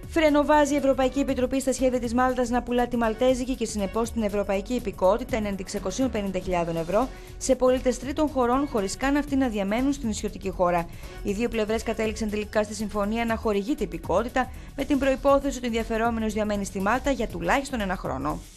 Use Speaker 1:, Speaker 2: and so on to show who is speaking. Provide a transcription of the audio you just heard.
Speaker 1: Φρενοβάζει η Ευρωπαϊκή Επιτροπή στα σχέδια της Μάλτας να πουλά τη μαλτέζικη και συνεπώς την ευρωπαϊκή υπηκότητα έναντι 650.000 ευρώ σε πολίτες τρίτων χωρών, χωρίς καν αυτοί να διαμένουν στην νησιωτική χώρα. Οι δύο πλευρές κατέληξαν τελικά στη συμφωνία να χορηγείται υπηκότητα, με την προϋπόθεση ότι ο ενδιαφερόμενος διαμένει στη Μάλτα για τουλάχιστον 1 χρόνο.